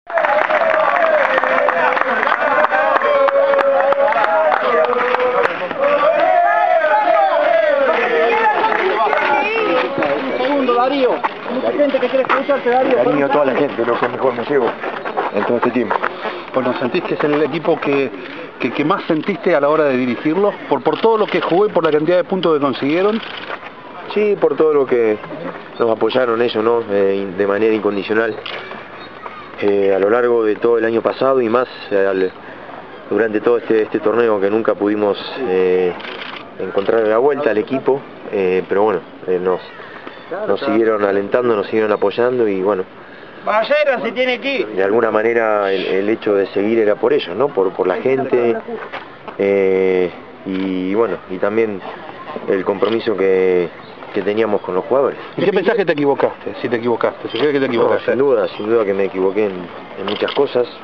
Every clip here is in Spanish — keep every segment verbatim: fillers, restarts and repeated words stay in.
Segundo, Darío. Mucha gente que quiere escucharte, Darío. Cariño a toda la gente, lo que mejor me llevo en todo este tiempo. Bueno, ¿sentís que es el equipo que, que, que más sentiste a la hora de dirigirlo? Por, por todo lo que jugó y por la cantidad de puntos que consiguieron. Sí, por todo lo que nos apoyaron ellos, ¿no? Eh, de manera incondicional. Eh, a lo largo de todo el año pasado y más eh, al, durante todo este, este torneo que nunca pudimos eh, encontrar la vuelta al equipo, eh, pero bueno, eh, nos, nos siguieron alentando, nos siguieron apoyando y bueno, Ballera se tiene que ir. de alguna manera el, el hecho de seguir era por ellos, ¿no? Por, por la gente eh, y bueno, y también el compromiso que, que teníamos con los jugadores. ¿En qué pensás que te equivocaste? Si te equivocaste, si crees que te No, equivocaste. sin duda, sin duda que me equivoqué en, en muchas cosas. Eh,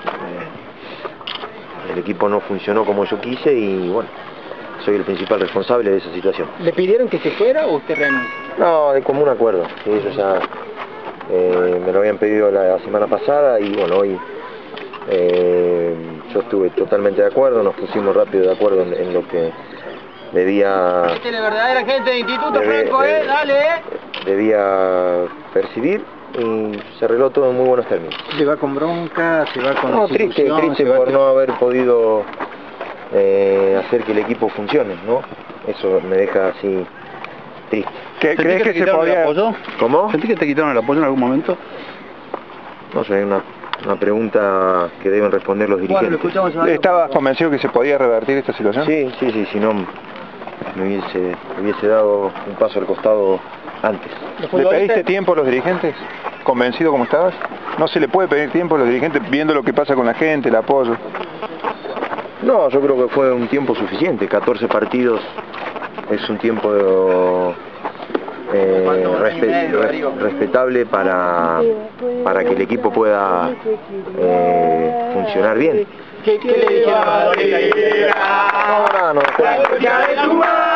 el equipo no funcionó como yo quise y bueno, soy el principal responsable de esa situación. ¿Le pidieron que se fuera o usted renuncia? No, de común acuerdo. Sí, ellos ya eh, me lo habían pedido la semana pasada y bueno, hoy eh, yo estuve totalmente de acuerdo, nos pusimos rápido de acuerdo en, en lo que debía... Este es la verdadera gente de Instituto debe, Franco, ¿eh? eh, Dale, ¿eh? Debía percibir y se arregló todo en muy buenos términos. Se va con bronca, se va con No, triste, triste por no haber podido eh, hacer que el equipo funcione, ¿no? Eso me deja así triste. ¿Qué, ¿Crees que, que se podía... el apoyo? ¿Cómo? ¿Sentís que te quitaron el apoyo en algún momento? No sé, una, una pregunta que deben responder los dirigentes. Bueno, ¿Estabas convencido que se podía revertir esta situación? Sí, sí, sí, si no me hubiese, me hubiese dado un paso al costado antes. ¿Le pediste tiempo a los dirigentes? ¿Convencido como estabas? No se le puede pedir tiempo a los dirigentes viendo lo que pasa con la gente, el apoyo. No, yo creo que fue un tiempo suficiente. catorce partidos es un tiempo eh, respe res respetable para, para que el equipo pueda eh, funcionar bien. ¿Qué, qué le dijeron a la No, no, no.